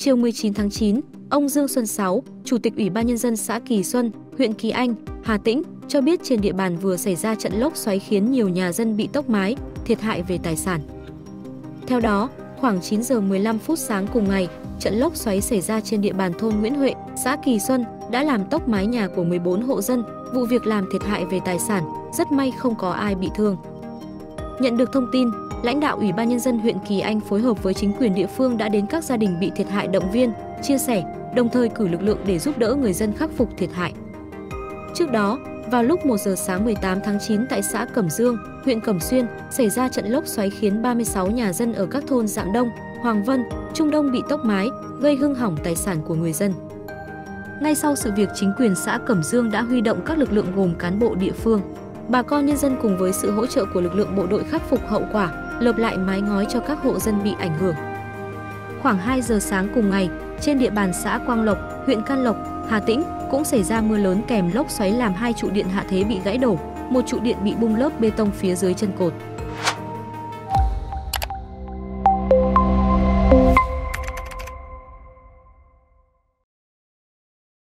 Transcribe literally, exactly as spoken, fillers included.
chiều mười chín tháng chín, ông Dương Xuân Sáu, Chủ tịch Ủy ban Nhân dân xã Kỳ Xuân, huyện Kỳ Anh, Hà Tĩnh, cho biết trên địa bàn vừa xảy ra trận lốc xoáy khiến nhiều nhà dân bị tốc mái, thiệt hại về tài sản. Theo đó, khoảng chín giờ mười lăm phút sáng cùng ngày, trận lốc xoáy xảy ra trên địa bàn thôn Nguyễn Huệ, xã Kỳ Xuân đã làm tốc mái nhà của mười bốn hộ dân, vụ việc làm thiệt hại về tài sản, rất may không có ai bị thương. Nhận được thông tin, lãnh đạo Ủy ban Nhân dân huyện Kỳ Anh phối hợp với chính quyền địa phương đã đến các gia đình bị thiệt hại động viên, chia sẻ, đồng thời cử lực lượng để giúp đỡ người dân khắc phục thiệt hại. Trước đó, vào lúc một giờ sáng mười tám tháng chín tại xã Cẩm Dương, huyện Cẩm Xuyên, xảy ra trận lốc xoáy khiến ba mươi sáu nhà dân ở các thôn Rạng Đông, Hoàng Vân, Trung Đông bị tốc mái, gây hư hỏng tài sản của người dân. Ngay sau sự việc, chính quyền xã Cẩm Dương đã huy động các lực lượng gồm cán bộ địa phương, bà con nhân dân cùng với sự hỗ trợ của lực lượng bộ đội khắc phục hậu quả, lợp lại mái ngói cho các hộ dân bị ảnh hưởng. Khoảng hai giờ sáng cùng ngày, trên địa bàn xã Quang Lộc, huyện Can Lộc, Hà Tĩnh cũng xảy ra mưa lớn kèm lốc xoáy làm hai trụ điện hạ thế bị gãy đổ, một trụ điện bị bung lớp bê tông phía dưới chân cột.